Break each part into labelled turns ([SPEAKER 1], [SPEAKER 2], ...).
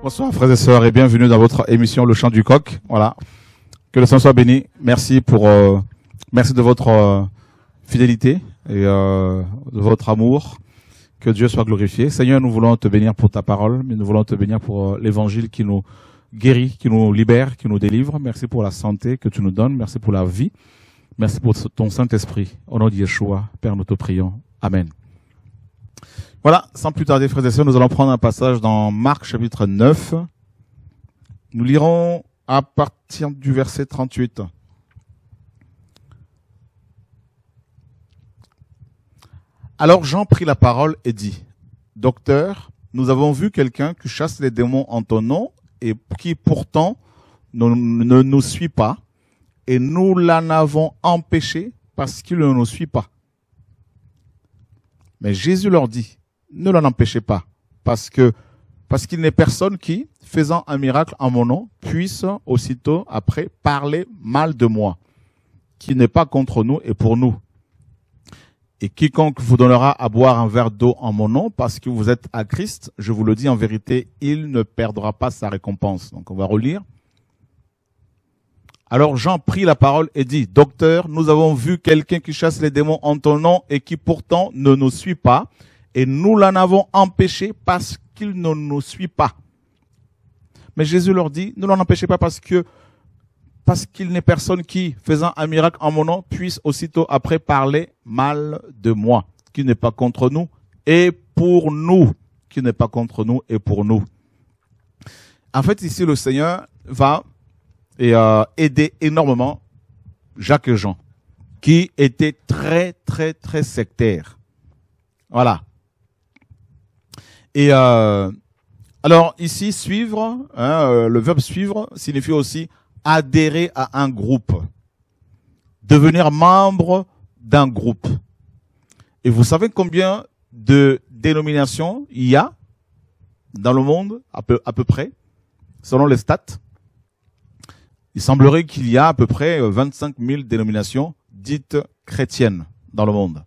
[SPEAKER 1] Bonsoir frères et sœurs et bienvenue dans votre émission Le Chant du Coq. Voilà. Que le Seigneur soit béni. Merci merci de votre fidélité et de votre amour. Que Dieu soit glorifié. Seigneur, nous voulons te bénir pour ta parole, mais nous voulons te bénir pour l'évangile qui nous guérit, qui nous libère, qui nous délivre. Merci pour la santé que tu nous donnes. Merci pour la vie. Merci pour ton Saint-Esprit. Au nom de Yeshua, Père, nous te prions. Amen. Voilà, sans plus tarder, frères et sœurs, nous allons prendre un passage dans Marc chapitre 9. Nous lirons à partir du verset 38. Alors Jean prit la parole et dit, « Docteur, nous avons vu quelqu'un qui chasse les démons en ton nom et qui pourtant ne nous suit pas, et nous l'en avons empêché parce qu'il ne nous suit pas. » Mais Jésus leur dit, ne l'en empêchez pas, parce qu'il n'est personne qui, faisant un miracle en mon nom, puisse aussitôt après parler mal de moi, qui n'est pas contre nous et pour nous. Et quiconque vous donnera à boire un verre d'eau en mon nom, parce que vous êtes à Christ, je vous le dis en vérité, il ne perdra pas sa récompense. Donc on va relire. Alors Jean prit la parole et dit, « Docteur, nous avons vu quelqu'un qui chasse les démons en ton nom et qui pourtant ne nous suit pas. Et nous l'en avons empêché parce qu'il ne nous suit pas. » Mais Jésus leur dit, ne l'en empêchez pas parce qu'il n'est personne qui, faisant un miracle en mon nom, puisse aussitôt après parler mal de moi, qui n'est pas contre nous et pour nous, qui n'est pas contre nous et pour nous. En fait, ici, le Seigneur va aider énormément Jacques et Jean, qui étaient très, très, très sectaires. Voilà. Et alors ici, suivre, le verbe suivre signifie aussi adhérer à un groupe, devenir membre d'un groupe. Et vous savez combien de dénominations il y a dans le monde, à peu près, selon les stats? Il semblerait qu'il y a à peu près 25 000 dénominations dites chrétiennes dans le monde.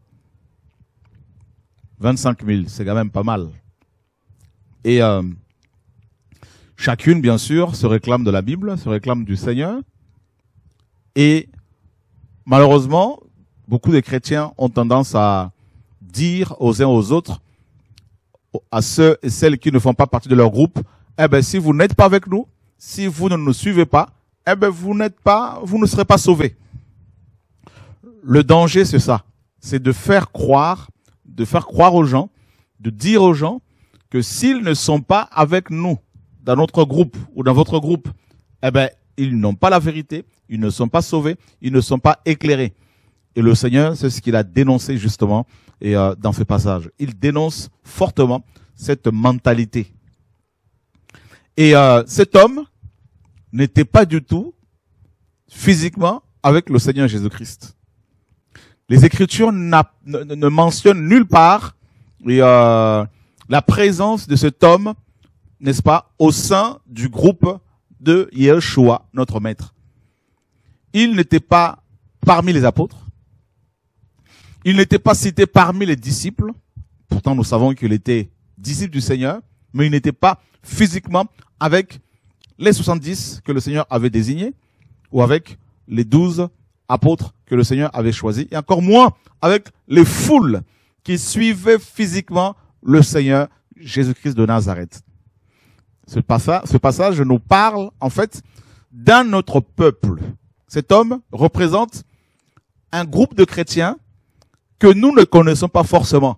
[SPEAKER 1] 25 000, c'est quand même pas mal. Et chacune, bien sûr, se réclame de la Bible, se réclame du Seigneur. Et malheureusement, beaucoup de chrétiens ont tendance à dire aux uns aux autres, à ceux et celles qui ne font pas partie de leur groupe, « Eh ben, si vous n'êtes pas avec nous, si vous ne nous suivez pas, eh ben, vous ne serez pas sauvés. » Le danger, c'est ça. C'est de faire croire aux gens, de dire aux gens que s'ils ne sont pas avec nous, dans notre groupe ou dans votre groupe, eh ben, ils n'ont pas la vérité, ils ne sont pas sauvés, ils ne sont pas éclairés. Et le Seigneur, c'est ce qu'il a dénoncé justement dans ce passage. Il dénonce fortement cette mentalité. Et cet homme n'était pas du tout physiquement avec le Seigneur Jésus-Christ. Les Écritures ne mentionnent nulle part la présence de cet homme, n'est-ce pas, au sein du groupe de Yeshua, notre maître. Il n'était pas parmi les apôtres. Il n'était pas cité parmi les disciples. Pourtant, nous savons qu'il était disciple du Seigneur, mais il n'était pas physiquement avec les 70 que le Seigneur avait désignés, ou avec les 12 apôtres que le Seigneur avait choisis, et encore moins avec les foules qui suivaient physiquement le Seigneur Jésus-Christ de Nazareth. Ce passage nous parle, en fait, d'un autre peuple. Cet homme représente un groupe de chrétiens que nous ne connaissons pas forcément,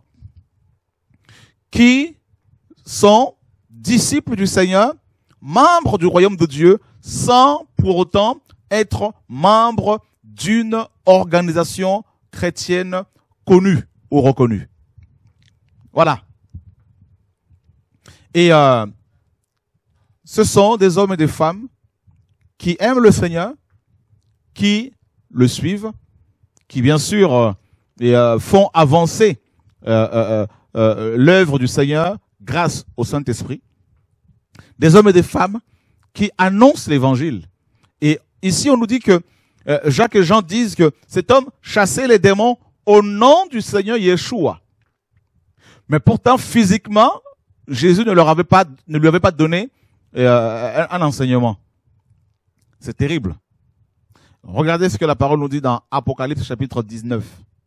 [SPEAKER 1] qui sont disciples du Seigneur, membres du royaume de Dieu, sans pour autant être membres d'une organisation chrétienne connue ou reconnue. Voilà. Et ce sont des hommes et des femmes qui aiment le Seigneur, qui le suivent, qui bien sûr font avancer l'œuvre du Seigneur grâce au Saint-Esprit. Des hommes et des femmes qui annoncent l'évangile. Et ici, on nous dit que Jacques et Jean disent que cet homme chassait les démons au nom du Seigneur Yeshua. Mais pourtant, physiquement, Jésus ne lui avait pas donné un enseignement. C'est terrible. Regardez ce que la parole nous dit dans Apocalypse chapitre 19.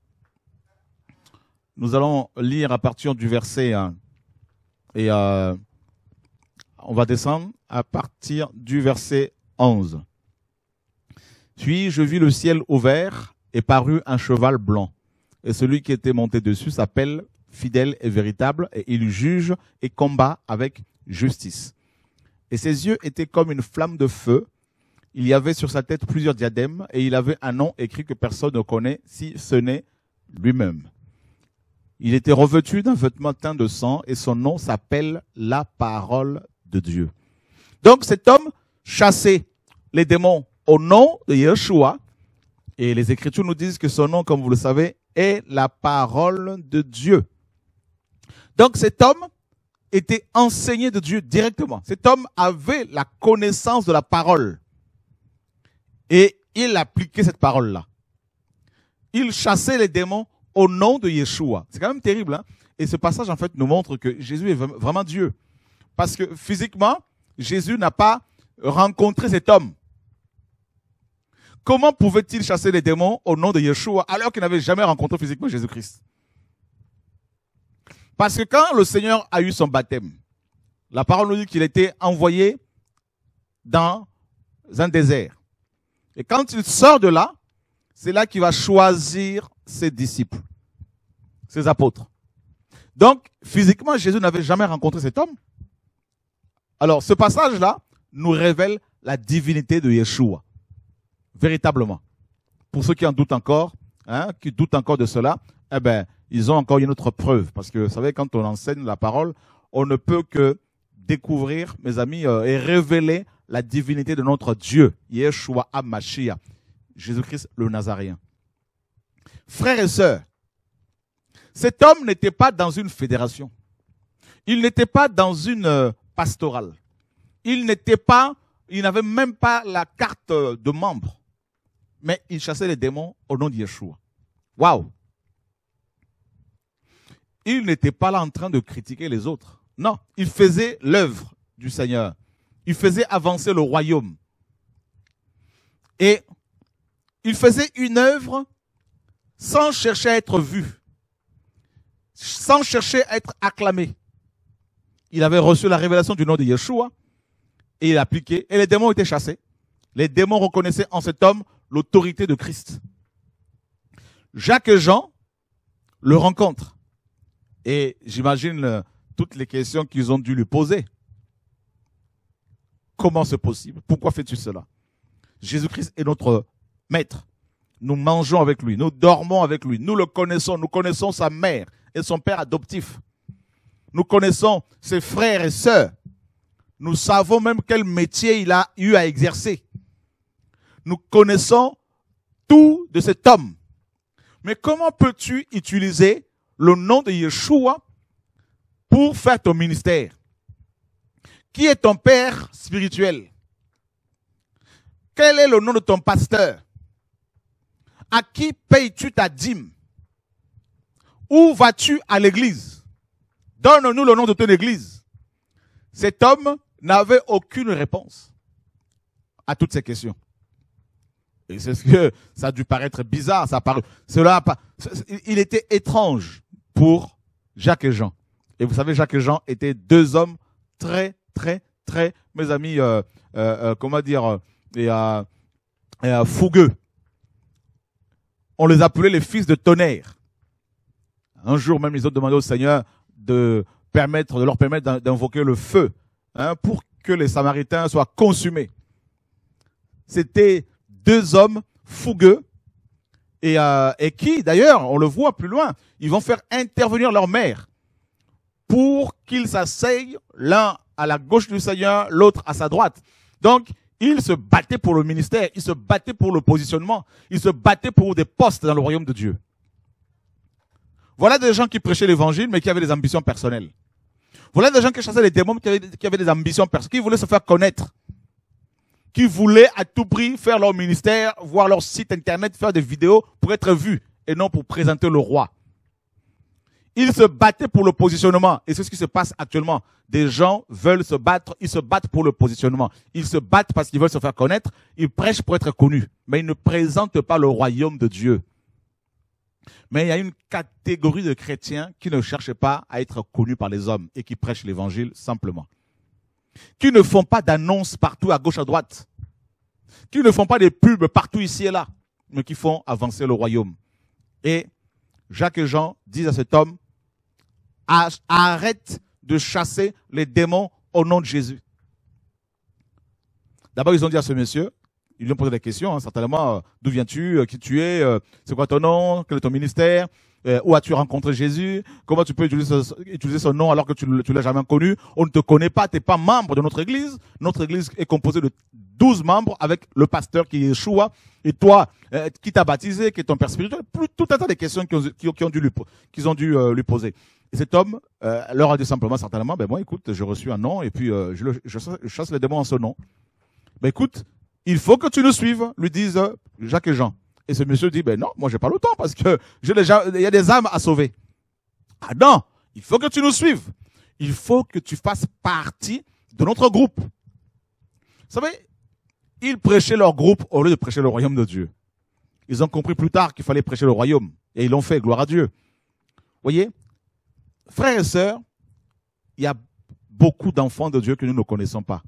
[SPEAKER 1] Nous allons lire à partir du verset 1. Et on va descendre à partir du verset 11. Puis je vis le ciel ouvert et parut un cheval blanc. Et celui qui était monté dessus s'appelle Fidèle et Véritable, et il juge et combat avec justice. Et ses yeux étaient comme une flamme de feu. Il y avait sur sa tête plusieurs diadèmes, et il avait un nom écrit que personne ne connaît, si ce n'est lui-même. Il était revêtu d'un vêtement teint de sang, et son nom s'appelle la parole de Dieu. Donc cet homme chassait les démons au nom de Yeshua, et les Écritures nous disent que son nom, comme vous le savez, est la parole de Dieu. Donc cet homme était enseigné de Dieu directement. Cet homme avait la connaissance de la parole. Et il appliquait cette parole-là. Il chassait les démons au nom de Yeshua. C'est quand même terrible, hein? Et ce passage, en fait, nous montre que Jésus est vraiment Dieu. Parce que physiquement, Jésus n'a pas rencontré cet homme. Comment pouvait-il chasser les démons au nom de Yeshua alors qu'il n'avait jamais rencontré physiquement Jésus-Christ? Parce que quand le Seigneur a eu son baptême, la parole nous dit qu'il était envoyé dans un désert. Et quand il sort de là, c'est là qu'il va choisir ses disciples, ses apôtres. Donc, physiquement, Jésus n'avait jamais rencontré cet homme. Alors, ce passage-là nous révèle la divinité de Yeshua. Véritablement. Pour ceux qui en doutent encore, qui doutent encore de cela, eh ben, ils ont encore une autre preuve. Parce que, vous savez, quand on enseigne la parole, on ne peut que découvrir, mes amis, et révéler la divinité de notre Dieu, Yeshua HaMashiach, Jésus-Christ le Nazaréen. Frères et sœurs, cet homme n'était pas dans une fédération. Il n'était pas dans une pastorale. Il n'avait même pas la carte de membre. Mais il chassait les démons au nom de Yeshua. Waouh! Il n'était pas là en train de critiquer les autres. Non, il faisait l'œuvre du Seigneur. Il faisait avancer le royaume. Et il faisait une œuvre sans chercher à être vu, sans chercher à être acclamé. Il avait reçu la révélation du nom de Yeshua et il appliquait. Et les démons étaient chassés. Les démons reconnaissaient en cet homme l'autorité de Christ. Jacques et Jean le rencontrent. Et j'imagine toutes les questions qu'ils ont dû lui poser. Comment c'est possible? Pourquoi fais-tu cela? Jésus-Christ est notre maître. Nous mangeons avec lui, nous dormons avec lui, nous le connaissons, nous connaissons sa mère et son père adoptif. Nous connaissons ses frères et sœurs. Nous savons même quel métier il a eu à exercer. Nous connaissons tout de cet homme. Mais comment peux-tu utiliser le nom de Yeshua pour faire ton ministère? Qui est ton père spirituel? Quel est le nom de ton pasteur? À qui payes-tu ta dîme? Où vas-tu à l'église? Donne-nous le nom de ton église. Cet homme n'avait aucune réponse à toutes ces questions. Et c'est ce que ça a dû paraître bizarre. Il était étrange pour Jacques et Jean. Et vous savez, Jacques et Jean étaient deux hommes très, mes amis, fougueux. On les appelait les fils de tonnerre. Un jour même, ils ont demandé au Seigneur de leur permettre d'invoquer le feu, pour que les Samaritains soient consumés. C'était deux hommes fougueux et qui, d'ailleurs, on le voit plus loin, ils vont faire intervenir leur mère pour qu'ils s'asseyent l'un à la gauche du Seigneur, l'autre à sa droite. Donc, ils se battaient pour le ministère, ils se battaient pour le positionnement, ils se battaient pour des postes dans le royaume de Dieu. Voilà des gens qui prêchaient l'évangile, mais qui avaient des ambitions personnelles. Voilà des gens qui chassaient les démons, qui avaient des ambitions personnelles, qui voulaient se faire connaître, qui voulaient à tout prix faire leur ministère, voir leur site internet, faire des vidéos pour être vus, et non pour présenter le roi. Ils se battaient pour le positionnement. Et c'est ce qui se passe actuellement. Des gens veulent se battre, ils se battent pour le positionnement. Ils se battent parce qu'ils veulent se faire connaître. Ils prêchent pour être connus. Mais ils ne présentent pas le royaume de Dieu. Mais il y a une catégorie de chrétiens qui ne cherchent pas à être connus par les hommes et qui prêchent l'évangile simplement. Qui ne font pas d'annonces partout à gauche, à droite. Qui ne font pas des pubs partout ici et là. Mais qui font avancer le royaume. Et Jacques et Jean disent à cet homme, arrête de chasser les démons au nom de Jésus. D'abord, ils ont dit à ce monsieur, ils lui ont posé des questions, hein, certainement, d'où viens-tu, qui tu es, c'est quoi ton nom, quel est ton ministère, où as-tu rencontré Jésus, comment tu peux utiliser son nom alors que tu ne l'as jamais connu, on ne te connaît pas, tu n'es pas membre de notre église est composée de 12 membres avec le pasteur qui est Yeshua, et toi, qui t'a baptisé, qui est ton père spirituel, tout un tas de questions qu'ils ont dû lui poser. Et cet homme leur a dit simplement, certainement, ben moi, écoute, j'ai reçu un nom et puis je chasse les démons en ce nom. Ben écoute, il faut que tu nous suives, lui disent Jacques et Jean. Et ce monsieur dit, ben non, moi j'ai pas le temps parce que il y a des âmes à sauver. Ah non, il faut que tu nous suives. Il faut que tu fasses partie de notre groupe. Vous savez, ils prêchaient leur groupe au lieu de prêcher le royaume de Dieu. Ils ont compris plus tard qu'il fallait prêcher le royaume. Et ils l'ont fait, gloire à Dieu. Vous voyez, frères et sœurs, il y a beaucoup d'enfants de Dieu que nous ne connaissons pas.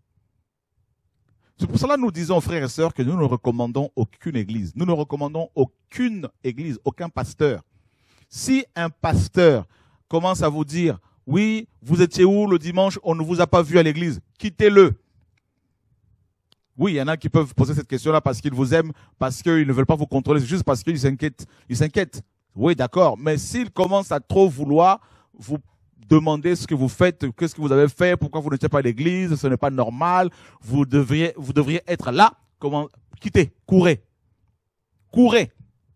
[SPEAKER 1] C'est pour cela que nous disons, frères et sœurs, que nous ne recommandons aucune église. Nous ne recommandons aucune église, aucun pasteur. Si un pasteur commence à vous dire, oui, vous étiez où le dimanche, on ne vous a pas vu à l'église, quittez-le. Oui, il y en a qui peuvent poser cette question-là parce qu'ils vous aiment, parce qu'ils ne veulent pas vous contrôler, c'est juste parce qu'ils s'inquiètent. Ils s'inquiètent. Oui, d'accord. Mais s'ils commencent à trop vouloir vous demander ce que vous faites, qu'est-ce que vous avez fait, pourquoi vous n'étiez pas à l'église, ce n'est pas normal, vous devriez être là, comment, quittez, courez. Courez.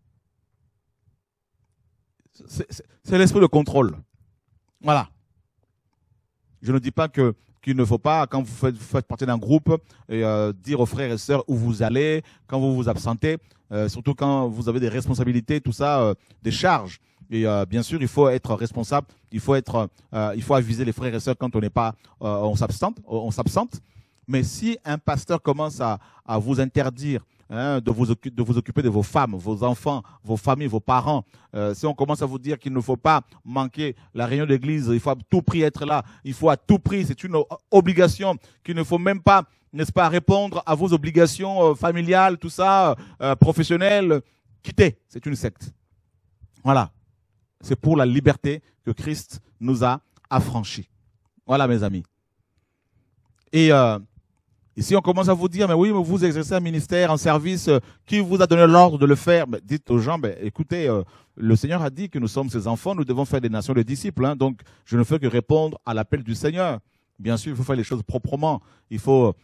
[SPEAKER 1] C'est l'esprit de contrôle. Voilà. Je ne dis pas qu'il ne faut pas, quand vous faites partie d'un groupe, dire aux frères et sœurs où vous allez, quand vous vous absentez, surtout quand vous avez des responsabilités, tout ça, des charges. Et bien sûr, il faut être responsable, il faut aviser les frères et sœurs quand on n'est pas, on s'absente. Mais si un pasteur commence à vous interdire de vous occuper de vos femmes, vos enfants, vos familles, vos parents, si on commence à vous dire qu'il ne faut pas manquer la réunion d'église, il faut à tout prix être là, il faut à tout prix, c'est une obligation, qu'il ne faut même pas, n'est-ce pas, répondre à vos obligations familiales, tout ça, professionnelles, quittez, c'est une secte. Voilà. C'est pour la liberté que Christ nous a affranchis. Voilà, mes amis. Et si on commence à vous dire, mais oui, mais vous exercez un ministère, un service, qui vous a donné l'ordre de le faire, ben, dites aux gens, ben, écoutez, le Seigneur a dit que nous sommes ses enfants, nous devons faire des nations de disciples. Hein, donc, je ne fais que répondre à l'appel du Seigneur. Bien sûr, il faut faire les choses proprement. Il faut,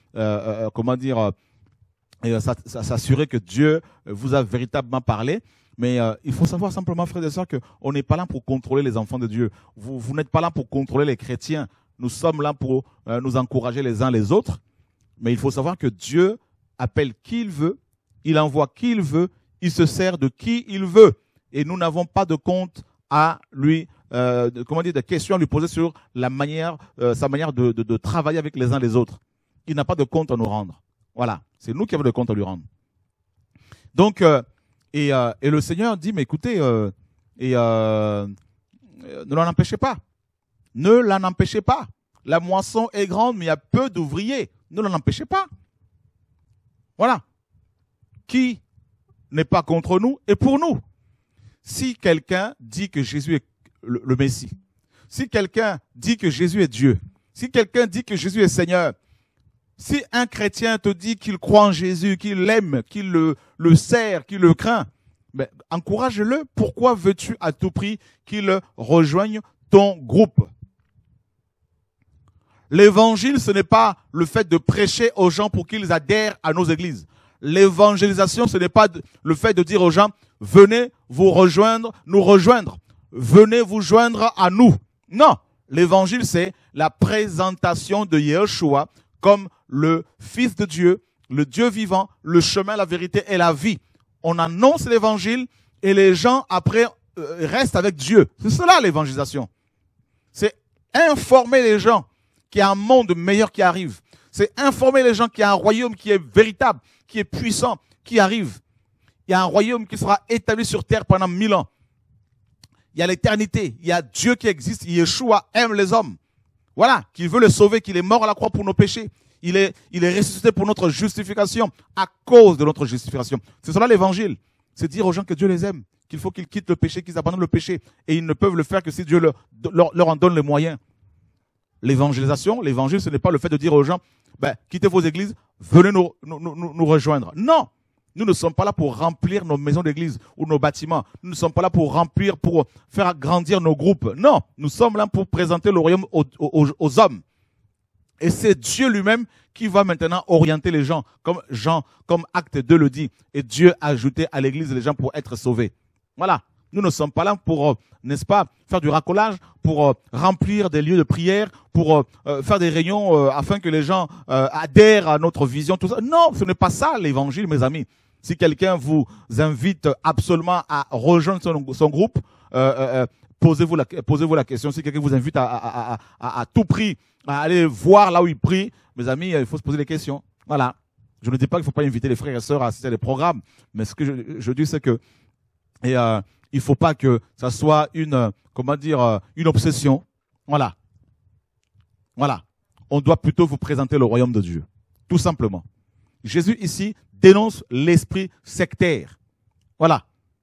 [SPEAKER 1] s'assurer que Dieu vous a véritablement parlé. Mais il faut savoir simplement, frères et sœurs, qu'on n'est pas là pour contrôler les enfants de Dieu. Vous n'êtes pas là pour contrôler les chrétiens. Nous sommes là pour nous encourager les uns les autres. Mais il faut savoir que Dieu appelle qui il veut, il envoie qui il veut, il se sert de qui il veut. Et nous n'avons pas de compte à lui, de questions à lui poser sur sa manière de travailler avec les uns les autres. Il n'a pas de compte à nous rendre. Voilà, c'est nous qui avons de compte à lui rendre. Donc, et le Seigneur dit, mais écoutez, ne l'en empêchez pas. Ne l'en empêchez pas. La moisson est grande, mais il y a peu d'ouvriers. Ne l'en empêchez pas. Voilà. Qui n'est pas contre nous et pour nous. Si quelqu'un dit que Jésus est le Messie, si quelqu'un dit que Jésus est Dieu, si quelqu'un dit que Jésus est Seigneur, si un chrétien te dit qu'il croit en Jésus, qu'il l'aime, qu'il le sert, qu'il le craint, ben, encourage-le. Pourquoi veux-tu à tout prix qu'il rejoigne ton groupe? L'évangile, ce n'est pas le fait de prêcher aux gens pour qu'ils adhèrent à nos églises. L'évangélisation, ce n'est pas le fait de dire aux gens, venez vous rejoindre, nous rejoindre. Venez vous joindre à nous. Non. L'évangile, c'est la présentation de Yeshua comme le Fils de Dieu, le Dieu vivant, le chemin, la vérité et la vie. On annonce l'évangile et les gens, après, reste avec Dieu. C'est cela l'évangélisation. C'est informer les gens qu'il y a un monde meilleur qui arrive. C'est informer les gens qu'il y a un royaume qui est véritable, qui est puissant, qui arrive. Il y a un royaume qui sera établi sur terre pendant 1000 ans. Il y a l'éternité. Il y a Dieu qui existe. Yeshua aime les hommes. Voilà, qu'il veut les sauver, qu'il est mort à la croix pour nos péchés. Il est ressuscité pour notre justification, à cause de notre justification. C'est cela l'évangile. C'est dire aux gens que Dieu les aime, qu'il faut qu'ils quittent le péché, qu'ils abandonnent le péché. Et ils ne peuvent le faire que si Dieu leur en donne les moyens. L'évangélisation, l'évangile, ce n'est pas le fait de dire aux gens, quittez vos églises, venez nous rejoindre. Non, nous ne sommes pas là pour remplir nos maisons d'église ou nos bâtiments. Nous ne sommes pas là pour remplir, pour faire grandir nos groupes. Non, nous sommes là pour présenter le royaume aux hommes. Et c'est Dieu lui-même qui va maintenant orienter les gens, comme Acte 2 le dit. Et Dieu a ajouté à l'église les gens pour être sauvés. Voilà. Nous ne sommes pas là pour, n'est-ce pas, faire du racolage, pour remplir des lieux de prière, pour faire des réunions afin que les gens adhèrent à notre vision, tout ça. Non, ce n'est pas ça l'évangile, mes amis. Si quelqu'un vous invite absolument à rejoindre son groupe, posez-vous la question. Si quelqu'un vous invite à tout prix à aller voir là où il prie, mes amis, il faut se poser des questions. Voilà. Je ne dis pas qu'il ne faut pas inviter les frères et sœurs à assister à des programmes, mais ce que je dis, c'est que il faut pas que ça soit une obsession. Voilà. Voilà. On doit plutôt vous présenter le royaume de Dieu. Tout simplement. Jésus ici dénonce l'esprit sectaire. Voilà.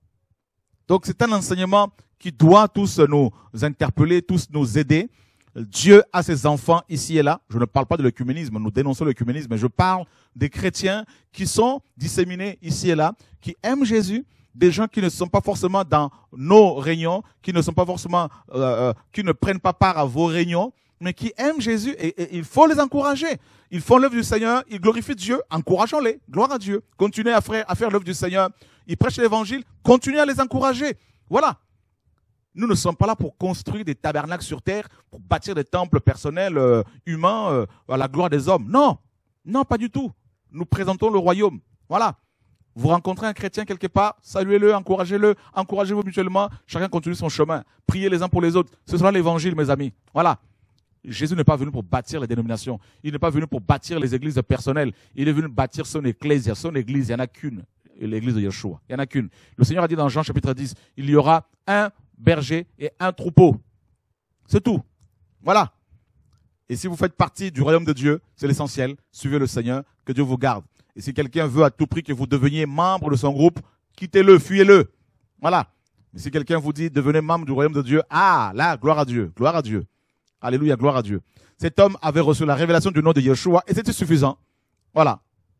[SPEAKER 1] Donc c'est un enseignement qui doit tous nous interpeller, tous nous aider. Dieu a ses enfants ici et là. Je ne parle pas de l'œcuménisme, nous dénonçons l'œcuménisme, mais je parle des chrétiens qui sont disséminés ici et là, qui aiment Jésus, des gens qui ne sont pas forcément dans nos réunions, qui ne sont pas forcément, qui ne prennent pas part à vos réunions, mais qui aiment Jésus et il faut les encourager. Ils font l'œuvre du Seigneur, ils glorifient Dieu, encourageons-les, gloire à Dieu. Continuez à faire l'œuvre du Seigneur, ils prêchent l'évangile, continuez à les encourager. Voilà. Nous ne sommes pas là pour construire des tabernacles sur terre, pour bâtir des temples personnels, humains, à la gloire des hommes. Non, non, pas du tout. Nous présentons le royaume. Voilà. Vous rencontrez un chrétien quelque part, saluez-le, encouragez-vous mutuellement, chacun continue son chemin. Priez les uns pour les autres. Ce sera l'évangile, mes amis. Voilà. Jésus n'est pas venu pour bâtir les dénominations. Il n'est pas venu pour bâtir les églises personnelles. Il est venu bâtir son église. Son église, il n'y en a qu'une. L'église de Yeshua. Il n'y en a qu'une. Le Seigneur a dit dans Jean chapitre 10, il y aura un berger et un troupeau. C'est tout. Voilà. Et si vous faites partie du royaume de Dieu, c'est l'essentiel. Suivez le Seigneur, que Dieu vous garde. Et si quelqu'un veut à tout prix que vous deveniez membre de son groupe, quittez-le, fuyez-le. Voilà. Mais si quelqu'un vous dit devenez membre du royaume de Dieu, ah, là, gloire à Dieu, gloire à Dieu. Alléluia, gloire à Dieu. Cet homme avait reçu la révélation du nom de Yeshua et c'était suffisant. Voilà.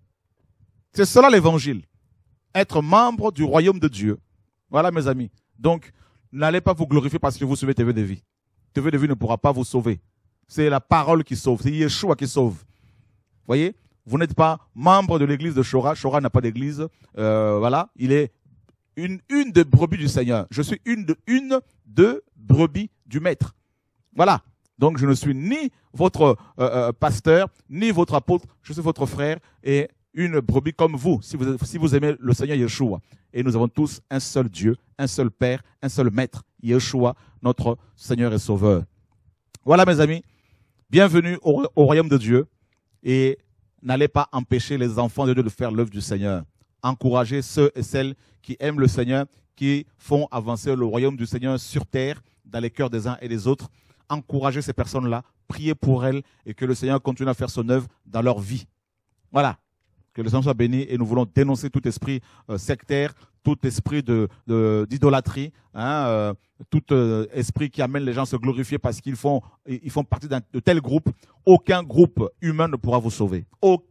[SPEAKER 1] C'est cela l'évangile. Être membre du royaume de Dieu. Voilà, mes amis. Donc, n'allez pas vous glorifier parce que vous sauvez TV de vie. TV de vie ne pourra pas vous sauver. C'est la parole qui sauve. C'est Yeshua qui sauve. Voyez? Vous n'êtes pas membre de l'église de Shora. Shora n'a pas d'église. Voilà. Il est une des brebis du Seigneur. Je suis une de brebis du Maître. Voilà. Donc, je ne suis ni votre pasteur, ni votre apôtre. Je suis votre frère et une brebis comme vous, si vous aimez le Seigneur Yeshua. Et nous avons tous un seul Dieu, un seul Père, un seul Maître, Yeshua, notre Seigneur et Sauveur. Voilà, mes amis. Bienvenue au royaume de Dieu. Et n'allez pas empêcher les enfants de Dieu de faire l'œuvre du Seigneur. Encouragez ceux et celles qui aiment le Seigneur, qui font avancer le royaume du Seigneur sur terre, dans les cœurs des uns et des autres. Encouragez ces personnes-là, priez pour elles et que le Seigneur continue à faire son œuvre dans leur vie. Voilà. Que le Seigneur soit béni et nous voulons dénoncer tout esprit sectaire, tout esprit d'idolâtrie, tout esprit qui amène les gens à se glorifier parce qu'ils font partie de tel groupe. Aucun groupe humain ne pourra vous sauver.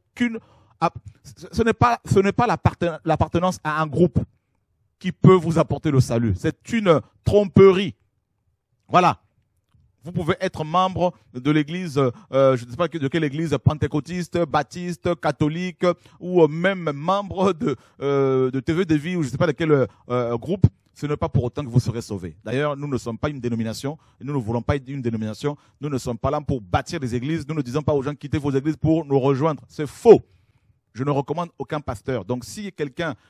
[SPEAKER 1] Ce n'est pas l'appartenance à un groupe qui peut vous apporter le salut. C'est une tromperie. Voilà. Vous pouvez être membre de l'église, je ne sais pas de quelle église, pentecôtiste, baptiste, catholique, ou même membre de TV de vie, ou je ne sais pas de quel groupe. Ce n'est pas pour autant que vous serez sauvés. D'ailleurs, nous ne sommes pas une dénomination, et nous ne voulons pas être une dénomination. Nous ne sommes pas là pour bâtir des églises. Nous ne disons pas aux gens quittez vos églises pour nous rejoindre. C'est faux. Je ne recommande aucun pasteur. Donc, si quelqu'un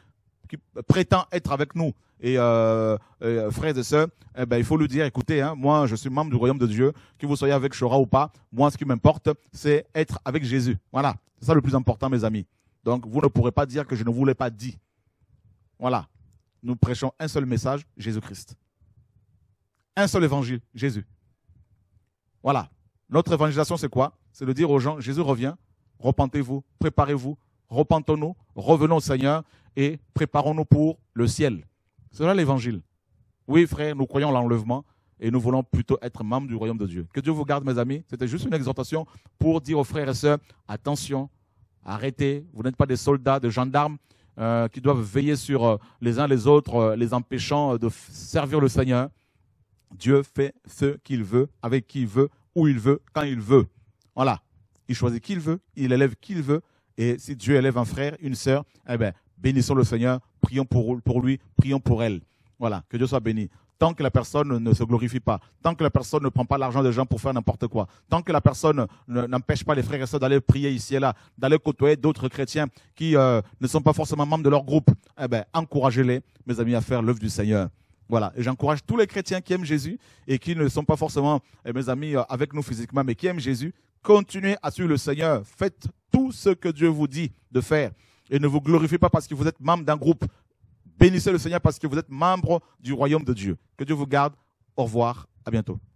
[SPEAKER 1] qui prétend être avec nous, et frères et sœurs, eh ben, il faut lui dire, écoutez, hein, moi je suis membre du royaume de Dieu, que vous soyez avec Chora ou pas, moi ce qui m'importe, c'est être avec Jésus. Voilà, c'est ça le plus important, mes amis. Donc vous ne pourrez pas dire que je ne vous l'ai pas dit. Voilà, nous prêchons un seul message, Jésus-Christ. Un seul évangile, Jésus. Voilà, notre évangélisation c'est quoi? C'est de dire aux gens, Jésus revient, repentez-vous, préparez-vous, repentons-nous, revenons au Seigneur et préparons-nous pour le ciel. C'est là l'évangile. Oui, frère, nous croyons l'enlèvement et nous voulons plutôt être membres du royaume de Dieu. Que Dieu vous garde, mes amis. C'était juste une exhortation pour dire aux frères et sœurs, attention, arrêtez, vous n'êtes pas des soldats, des gendarmes qui doivent veiller sur les uns les autres, les empêchant de servir le Seigneur. Dieu fait ce qu'il veut, avec qui il veut, où il veut, quand il veut. Voilà. Il choisit qui il veut, il élève qui il veut. Et si Dieu élève un frère, une sœur, eh ben, bénissons le Seigneur, prions pour lui, prions pour elle. Voilà, que Dieu soit béni. Tant que la personne ne se glorifie pas, tant que la personne ne prend pas l'argent des gens pour faire n'importe quoi, tant que la personne n'empêche pas les frères et sœurs d'aller prier ici et là, d'aller côtoyer d'autres chrétiens qui ne sont pas forcément membres de leur groupe, eh ben, encouragez-les, mes amis, à faire l'œuvre du Seigneur. Voilà, et j'encourage tous les chrétiens qui aiment Jésus et qui ne sont pas forcément, mes amis, avec nous physiquement, mais qui aiment Jésus. Continuez à suivre le Seigneur. Faites tout ce que Dieu vous dit de faire. Et ne vous glorifiez pas parce que vous êtes membre d'un groupe. Bénissez le Seigneur parce que vous êtes membre du royaume de Dieu. Que Dieu vous garde. Au revoir. À bientôt.